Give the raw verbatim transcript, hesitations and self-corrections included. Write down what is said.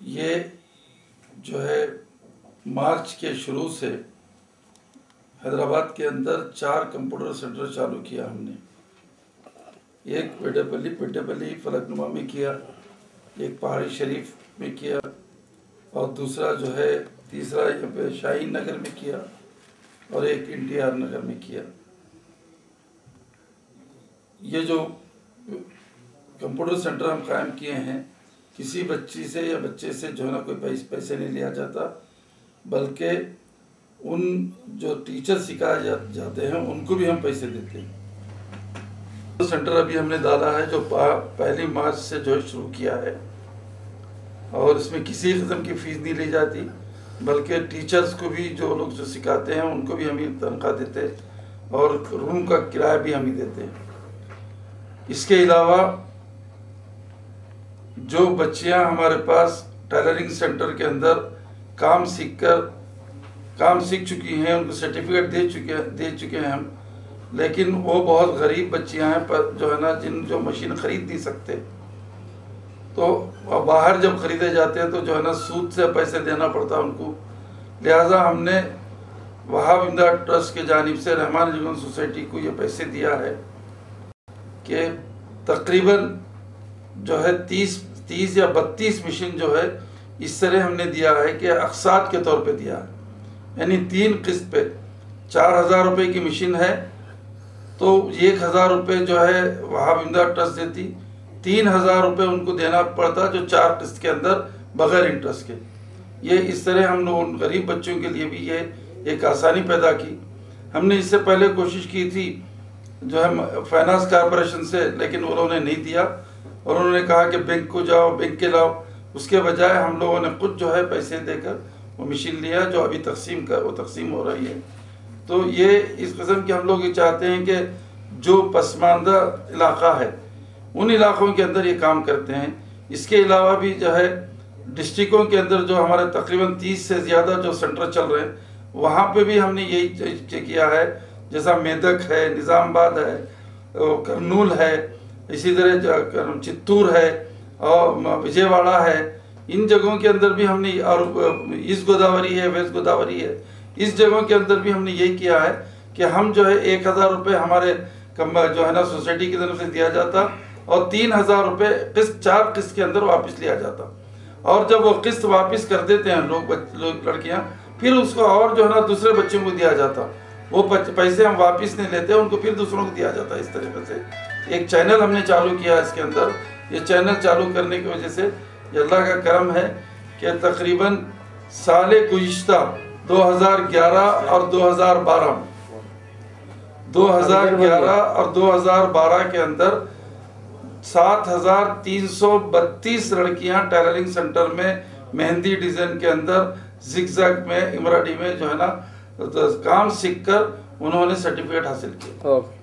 یہ جو ہے مارچ کے شروع سے حیدرآباد کے اندر چار کمپیوٹر سینٹر چالو کیا ہم نے. ایک پیٹے پلی پیٹے پلی فلک نما میں کیا، ایک پہاڑی شریف میں کیا، اور دوسرا جو ہے تیسرا یہاں پہ شاہین نگر میں کیا، اور ایک این ٹی آر نگر میں کیا. یہ جو کمپیوٹر سینٹر ہم قائم کیے ہیں، کسی بچی سے یا بچے سے جو ہے نا کوئی پیسے نہیں لیا جاتا، بلکہ ان جو ٹیچر سکھائے جاتے ہیں ان کو بھی ہم پیسے دیتے ہیں. سینٹر ابھی ہم نے ڈالا ہے جو پہلی مارچ سے جو شروع کیا ہے، اور اس میں کسی قسم کی فیس نہیں لی جاتی، بلکہ ٹیچرز کو بھی جو لوگ جو سکھاتے ہیں ان کو بھی ہم ہی تنخواہ دیتے ہیں، اور روم کا کرایہ بھی ہم ہی دیتے ہیں. اس کے علاوہ جو بچیاں ہمارے پاس ٹیلرنگ سینٹر کے اندر کام سیکھ کر کام سیکھ چکی ہیں، ان کو سرٹیفکیٹ دے چکے دے چکے ہیں ہم، لیکن وہ بہت غریب بچیاں ہیں پر جو ہے نا جن جو مشین خرید نہیں سکتے، تو باہر جب خریدے جاتے ہیں تو جو ہے نا سود سے پیسے دینا پڑتا ہے ان کو. لہٰذا ہم نے وہاب امداد ٹرسٹ کے جانب سے رحمان ایجوکیشن سوسائٹی کو یہ پیسے دیا ہے کہ تقریباً جو ہے تیس تیس یا بتیس مشین جو ہے اس طرح ہم نے دیا ہے کہ اقساط کے طور پہ دیا ہے. یعنی تین قسط پہ چار ہزار روپے کی مشین ہے تو ایک ہزار روپے جو ہے وہاب امداد ٹرسٹ دیتی، تین ہزار روپے ان کو دینا پڑتا جو چار قسط کے اندر بغیر انٹرسٹ کے. یہ اس طرح ہم لوگ ان غریب بچوں کے لیے بھی یہ ایک آسانی پیدا کی. ہم نے اس سے پہلے کوشش کی تھی جو ہے فائنانس کارپوریشن سے، لیکن انہوں نے نہیں دیا، اور انہوں نے کہا کہ بینک کو جاؤ بینک کے لاؤ. اس کے بجائے ہم لوگوں نے خود جو ہے پیسے دے کر وہ مشین لیا جو ابھی تقسیم کر وہ تقسیم ہو رہی ہے. تو یہ اس قسم کے ہم لوگ یہ چاہتے ہیں کہ جو پسماندہ علاقہ ہے ان علاقوں کے اندر یہ کام کرتے ہیں. اس کے علاوہ بھی جو ہے ڈسٹرکوں کے اندر جو ہمارے تقریباً تیس سے زیادہ جو سینٹر چل رہے ہیں وہاں پہ بھی ہم نے یہی کیا ہے، جیسا میدک ہے، نظام آباد ہے، کرنول ہے، اسی طرح چتور ہے اور وجے واڑہ ہے. ان جگہوں کے اندر بھی ہم نے، اور ایسٹ گوداوری ہے، ویسٹ گوداوری ہے، اس جگہوں کے اندر بھی ہم نے یہی کیا ہے کہ ہم جو ہے ایک ہزار روپے ہمارے جو ہے نا سوسائٹی کی طرف سے دیا جاتا، اور تین ہزار روپے قسط چار قسط کے اندر واپس لیا جاتا. اور جب وہ قسط واپس کر دیتے ہیں لوگ لوگ لڑکیاں، پھر اس کو اور جو ہے نا دوسرے بچوں کو دیا جاتا. وہ پیسے ہم واپس نہیں لیتے، ان کو پھر دوسروں کو دیا جاتا. اس طریقے سے ایک چینل ہم نے چالو کیا اس کے اندر. یہ چینل چالو کرنے کی وجہ سے یہ اللہ کا کرم ہے کہ تقریباً سال گزشتہ دو ہزار گیارہ اور دو ہزار بارہ دو ہزار گیارہ اور دو ہزار بارہ کے اندر سات ہزار تین سو بتیس لڑکیاں ٹیلرنگ سینٹر میں مہندی ڈیزائن کے اندر زگ زگ میں امراڈی میں جو ہے نا کام سیکھ کر انہوں نے سرٹیفکیٹ حاصل کیا.